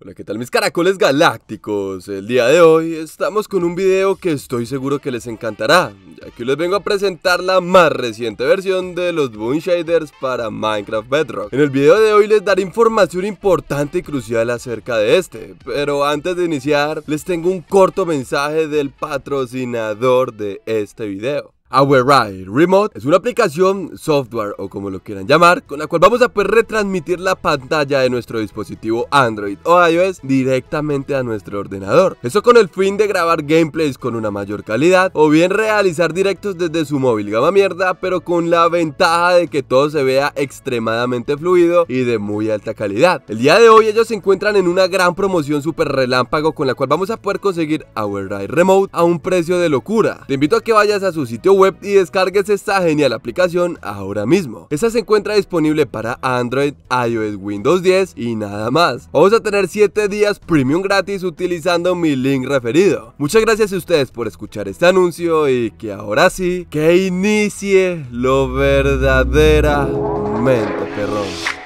Hola, ¿qué tal mis caracoles galácticos? El día de hoy estamos con un video que estoy seguro que les encantará, ya que les vengo a presentar la más reciente versión de los Boom Shaders para Minecraft Bedrock. En el video de hoy les daré información importante y crucial acerca de este, pero antes de iniciar les tengo un corto mensaje del patrocinador de este video. Awerai Remote es una aplicación, software o como lo quieran llamar, con la cual vamos a poder retransmitir la pantalla de nuestro dispositivo Android o iOS directamente a nuestro ordenador. Eso con el fin de grabar gameplays con una mayor calidad o bien realizar directos desde su móvil gama mierda, pero con la ventaja de que todo se vea extremadamente fluido y de muy alta calidad. El día de hoy ellos se encuentran en una gran promoción super relámpago con la cual vamos a poder conseguir Awerai Remote a un precio de locura. Te invito a que vayas a su sitio web y descargues esta genial aplicación ahora mismo. Esta se encuentra disponible para Android, iOS, Windows 10 y nada más. Vamos a tener 7 días premium gratis utilizando mi link referido. Muchas gracias a ustedes por escuchar este anuncio y que ahora sí, que inicie lo verdaderamente perrón.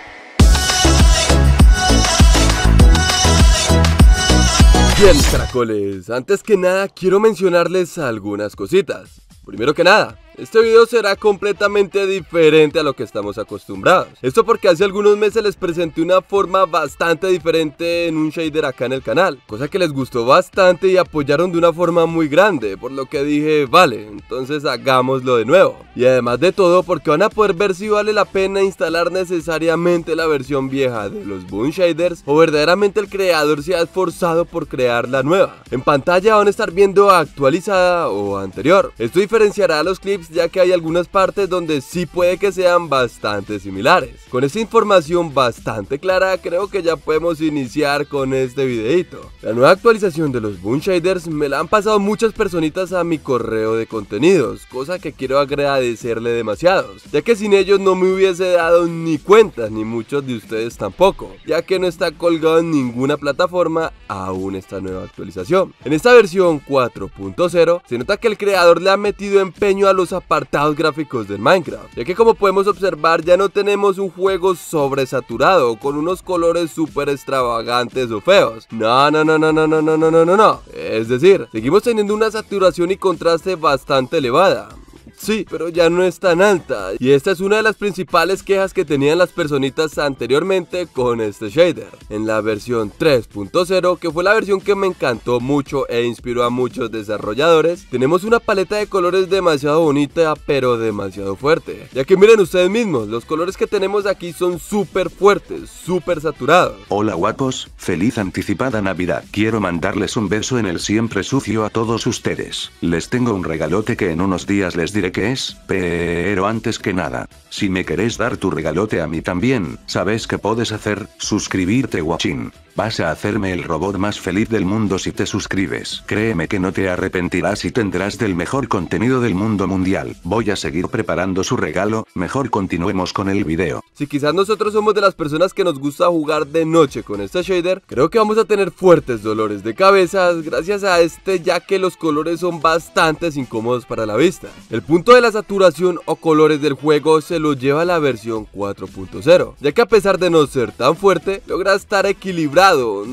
Bien, caracoles, antes que nada quiero mencionarles algunas cositas. Primero que nada, este video será completamente diferente a lo que estamos acostumbrados. Esto porque hace algunos meses les presenté una forma bastante diferente en un shader acá en el canal, cosa que les gustó bastante y apoyaron de una forma muy grande, por lo que dije, vale, entonces hagámoslo de nuevo. Y además de todo, porque van a poder ver si vale la pena instalar necesariamente la versión vieja de los Boom Shaders o verdaderamente el creador se ha esforzado por crear la nueva. En pantalla van a estar viendo actualizada o anterior. Esto diferenciará a los clips, ya que hay algunas partes donde sí puede que sean bastante similares. Con esta información bastante clara, creo que ya podemos iniciar con este videito. La nueva actualización de los Boom Shaders me la han pasado muchas personitas a mi correo de contenidos, cosa que quiero agradecerle demasiados, ya que sin ellos no me hubiese dado ni cuenta, ni muchos de ustedes tampoco, ya que no está colgado en ninguna plataforma aún esta nueva actualización. En esta versión 4.0 se nota que el creador le ha metido empeño a los apartados gráficos del Minecraft, ya que como podemos observar ya no tenemos un juego sobresaturado con unos colores súper extravagantes o feos. No. Es decir, seguimos teniendo una saturación y contraste bastante elevada. Sí, pero ya no es tan alta, y esta es una de las principales quejas que tenían las personitas anteriormente con este shader. En la versión 3.0, que fue la versión que me encantó mucho e inspiró a muchos desarrolladores, tenemos una paleta de colores demasiado bonita pero demasiado fuerte, ya que miren ustedes mismos, los colores que tenemos aquí son súper fuertes, súper saturados. Hola guapos, feliz anticipada Navidad. Quiero mandarles un beso en el siempre sucio a todos ustedes. Les tengo un regalote que en unos días les diré qué es, pero antes que nada, si me querés dar tu regalote a mí también, ¿sabes qué puedes hacer? Suscribirte, guachín. Vas a hacerme el robot más feliz del mundo si te suscribes. Créeme que no te arrepentirás y tendrás del mejor contenido del mundo mundial. Voy a seguir preparando su regalo, mejor continuemos con el video. Si quizás nosotros somos de las personas que nos gusta jugar de noche con este shader, creo que vamos a tener fuertes dolores de cabeza gracias a este, ya que los colores son bastante incómodos para la vista. El punto de la saturación o colores del juego se lo lleva la versión 4.0, ya que a pesar de no ser tan fuerte, logra estar equilibrado.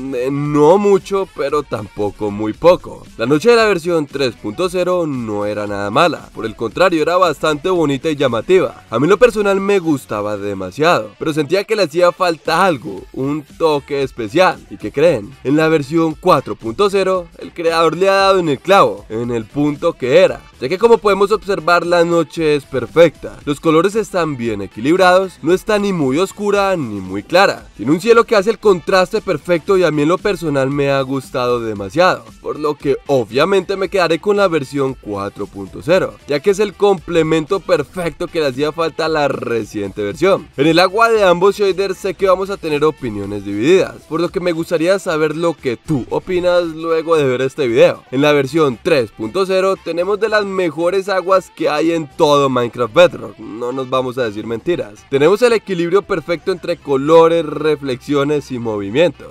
No mucho, pero tampoco muy poco. La noche de la versión 3.0 no era nada mala, por el contrario era bastante bonita y llamativa. A mí en lo personal me gustaba demasiado, pero sentía que le hacía falta algo, un toque especial. ¿Y qué creen? En la versión 4.0 el creador le ha dado en el clavo, en el punto que era, ya que como podemos observar la noche es perfecta, los colores están bien equilibrados, no está ni muy oscura ni muy clara, tiene un cielo que hace el contraste perfecto y a mí en lo personal me ha gustado demasiado, por lo que obviamente me quedaré con la versión 4.0, ya que es el complemento perfecto que le hacía falta a la reciente versión. En el agua de ambos shaders sé que vamos a tener opiniones divididas, por lo que me gustaría saber lo que tú opinas luego de ver este video. En la versión 3.0 tenemos de las mejores aguas que hay en todo Minecraft Bedrock, no nos vamos a decir mentiras. Tenemos el equilibrio perfecto entre colores, reflexiones y movimientos.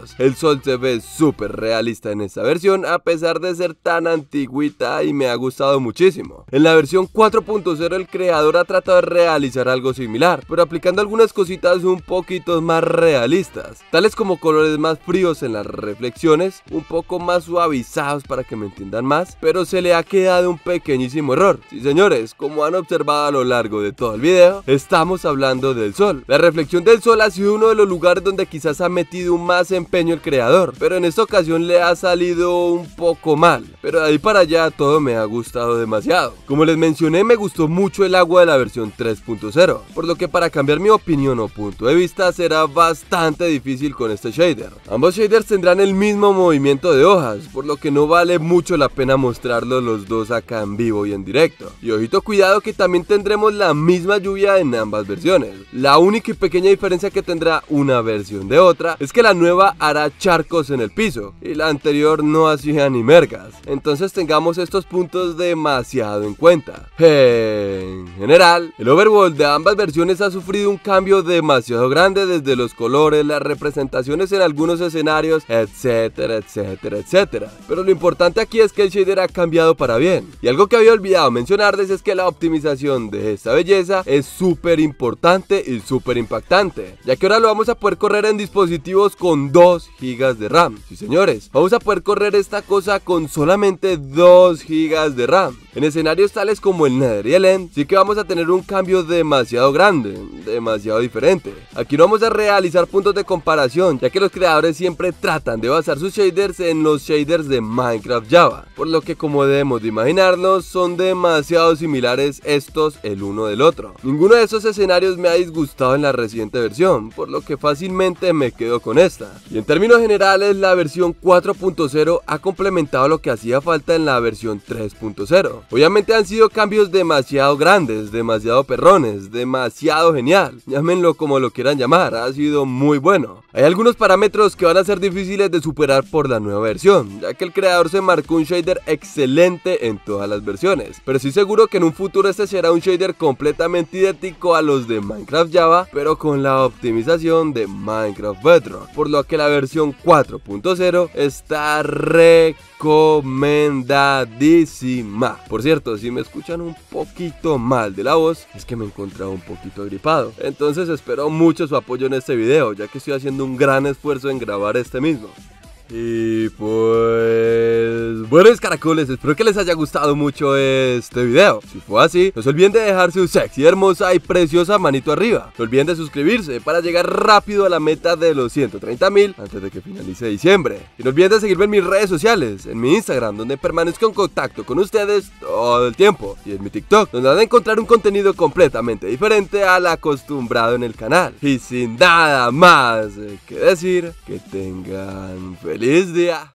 rayos. El sol se ve súper realista en esta versión a pesar de ser tan antigüita y me ha gustado muchísimo. En la versión 4.0 el creador ha tratado de realizar algo similar, pero aplicando algunas cositas un poquito más realistas, tales como colores más fríos en las reflexiones, un poco más suavizados para que me entiendan más, pero se le ha quedado un pequeñísimo error. Sí señores, como han observado a lo largo de todo el video, estamos hablando del sol. La reflexión del sol ha sido uno de los lugares donde quizás ha metido más empeño el creador, pero en esta ocasión le ha salido un poco mal, pero de ahí para allá todo me ha gustado demasiado. Como les mencioné, me gustó mucho el agua de la versión 3.0, por lo que para cambiar mi opinión o punto de vista será bastante difícil con este shader. Ambos shaders tendrán el mismo movimiento de hojas, por lo que no vale mucho la pena mostrarlos los dos acá en vivo y en directo. Y ojito cuidado que también tendremos la misma lluvia en ambas versiones. La única y pequeña diferencia que tendrá una versión de otra es que la nueva hará charcos en el piso y la anterior no hacía ni mergas. Entonces tengamos estos puntos demasiado en cuenta. En general, el overworld de ambas versiones ha sufrido un cambio demasiado grande desde los colores, las representaciones en algunos escenarios, etcétera, etcétera, etcétera. Pero lo importante aquí es que el shader ha cambiado para bien. Y algo que había olvidado mencionarles es que la optimización de esta belleza es súper importante y súper impactante, ya que ahora lo vamos a poder correr en dispositivos con 2 GB de RAM. Sí señores, vamos a poder correr esta cosa con solamente 2 GB de RAM. En escenarios tales como el Nether y el End, sí que vamos a tener un cambio demasiado grande, demasiado diferente. Aquí no vamos a realizar puntos de comparación, ya que los creadores siempre tratan de basar sus shaders en los shaders de Minecraft Java, por lo que como debemos de imaginarnos, son demasiado similares estos el uno del otro. Ninguno de esos escenarios me ha disgustado en la reciente versión, por lo que fácilmente me quedo con esta. Y en términos generales, la versión 4.0 ha complementado lo que hacía falta en la versión 3.0. Obviamente han sido cambios demasiado grandes, demasiado perrones, demasiado genial, llámenlo como lo quieran llamar, ha sido muy bueno. Hay algunos parámetros que van a ser difíciles de superar por la nueva versión, ya que el creador se marcó un shader excelente en todas las versiones, pero estoy seguro que en un futuro este será un shader completamente idéntico a los de Minecraft Java, pero con la optimización de Minecraft Bedrock, por lo que la versión 4.0 está recomendadísima. Por cierto, si me escuchan un poquito mal de la voz, es que me he encontrado un poquito gripado, entonces espero mucho su apoyo en este video, ya que estoy haciendo un gran esfuerzo en grabar este mismo. Y pues... bueno, mis caracoles, espero que les haya gustado mucho este video. Si fue así, no se olviden de dejar su sexy, hermosa y preciosa manito arriba. No olviden de suscribirse para llegar rápido a la meta de los 130.000 antes de que finalice diciembre. Y no olviden de seguirme en mis redes sociales, en mi Instagram, donde permanezco en contacto con ustedes todo el tiempo, y en mi TikTok, donde van a encontrar un contenido completamente diferente al acostumbrado en el canal. Y sin nada más que decir, que tengan feliz día.